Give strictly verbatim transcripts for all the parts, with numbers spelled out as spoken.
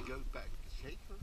goes back to shake her.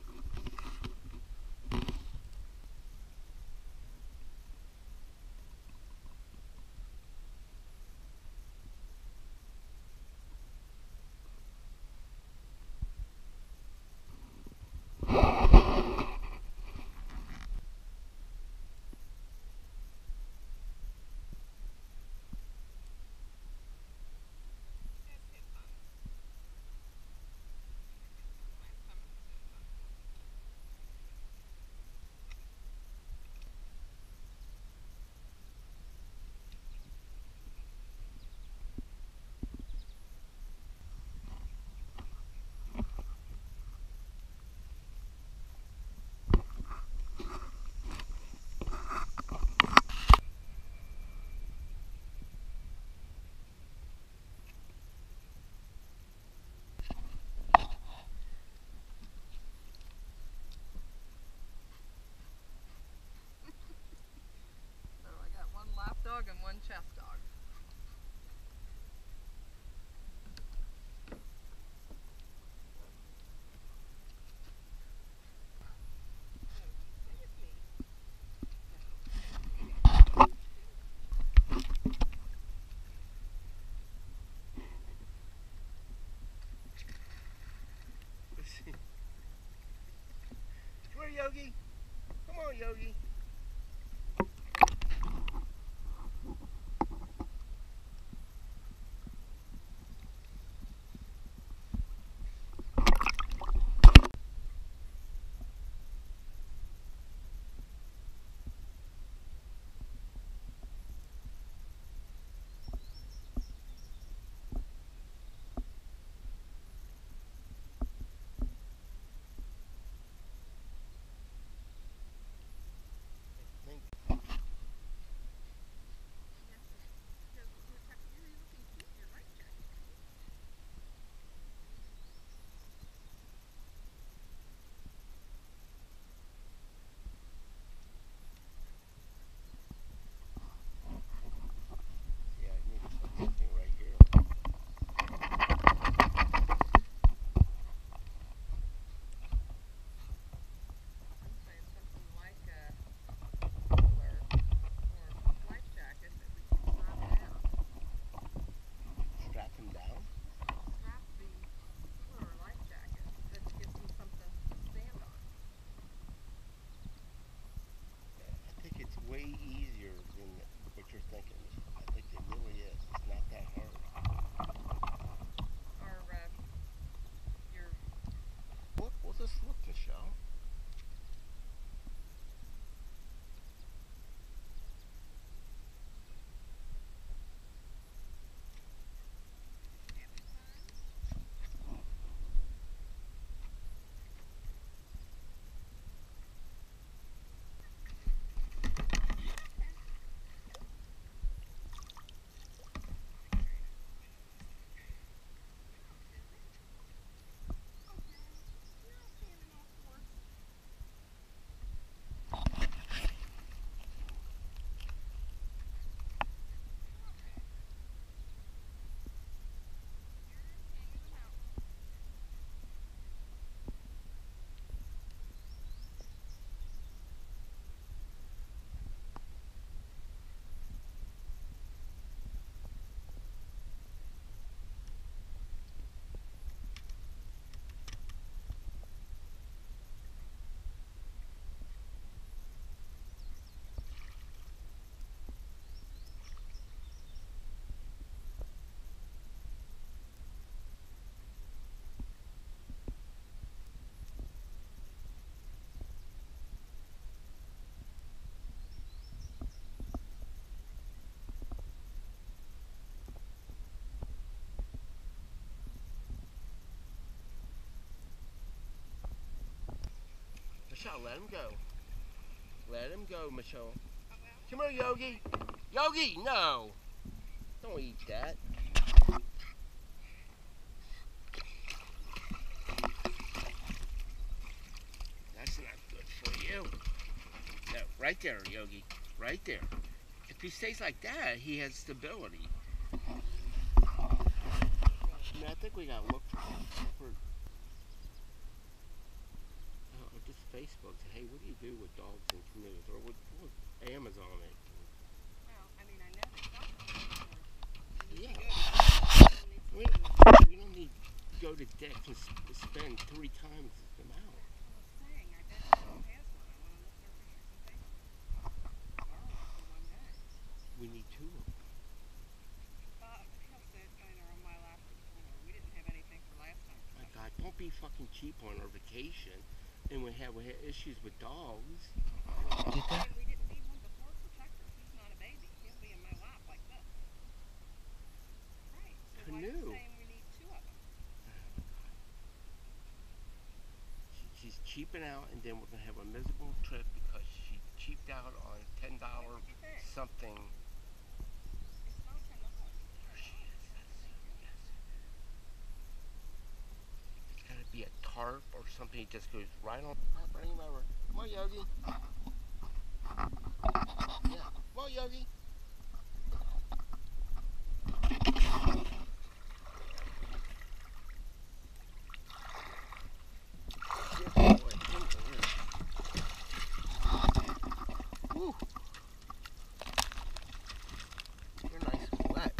Dog and one chest dog. Come here, Yogi. Come on, Yogi. Way easier than what you're thinking. I think it really is. It's not that hard. Or, uh, your... Look, we'll just look, Michelle. Michelle, let him go. Let him go, Michelle. Come here, Yogi. Yogi, no. Don't eat that. That's not good for you. No, right there, Yogi. Right there. If he stays like that, he has stability. I mean, I think we gotta look for, for Facebook. Say, hey, what do you do with dogs and canoes? Or with, with Amazon it. Well, I mean, I know they sell them. Yeah. We, We, we don't need to go to Deck and sp- spend three times the amount. that's what I'm saying. I bet someone has one. I want to look their pictures on Facebook. Borrow it for one day. We need two of them. Uh, how's that kind of on my lap before? We didn't have anything for last time. My God, don't be fucking cheap on our vacation. And we have, we have issues with dogs. Get that? We didn't need one before for Tucker. He's not a baby. He'll be in my lap like this. Right. So why are you Canoe. saying we need two of them? She, she's cheaping out, and then we're gonna have a miserable trip because she cheaped out on ten dollars What did you think? something. It's not ten dollars. There she is. Yes. It's gotta be a tarp or something. It just goes right on. Bring him over. Come on, Yogi. Yeah. Come on, Yogi. Good boy. Woo. You're nice and wet.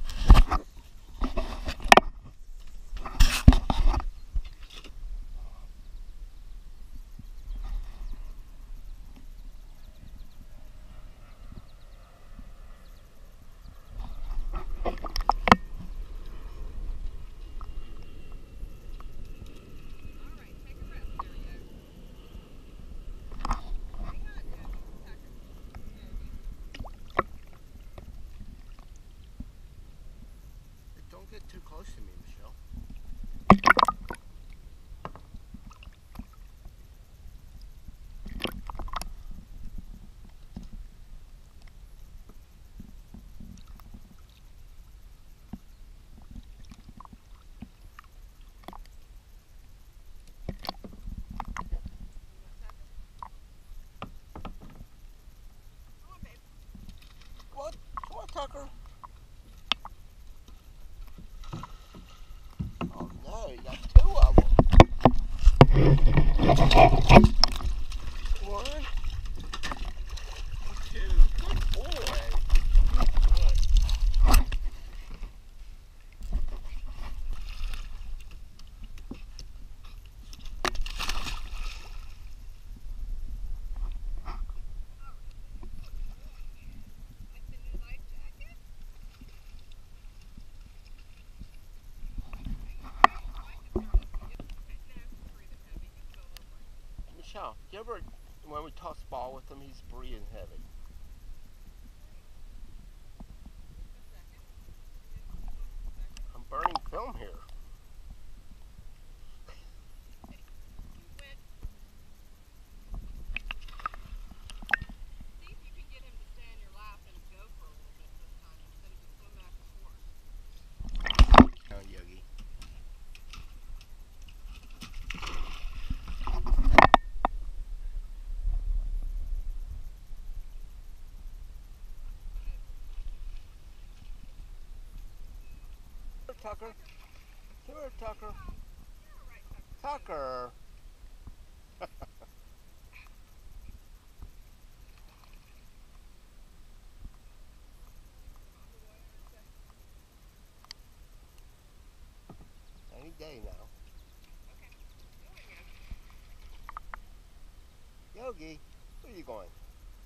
Don't get too close to me, Michelle. What? Come on, Tucker. Oh no, you got two of them. One, two. Good boy. Good boy. Like the new life jacket? Michelle, you ever, when we toss the ball with him, he's breathing heavy. I'm burning film here. See if you can get him to stay in your lap and go for a little bit this time instead of just swim back and forth. Oh, Yogi. Tucker. Come here, Tucker. Tucker. Any day now. Yogi, where are you going?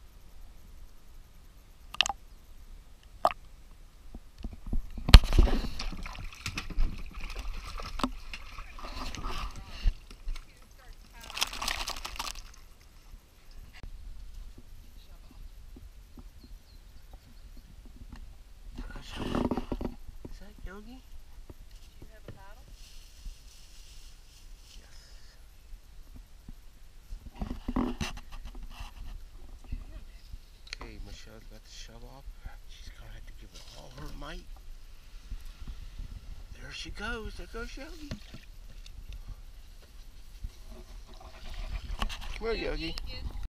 Is that Yogi? Do you have a paddle? Yes. Okay, Michelle's got the shove off. She's gonna have to give it all her might. There she goes. There goes Yogi. Come here, Yogi. Is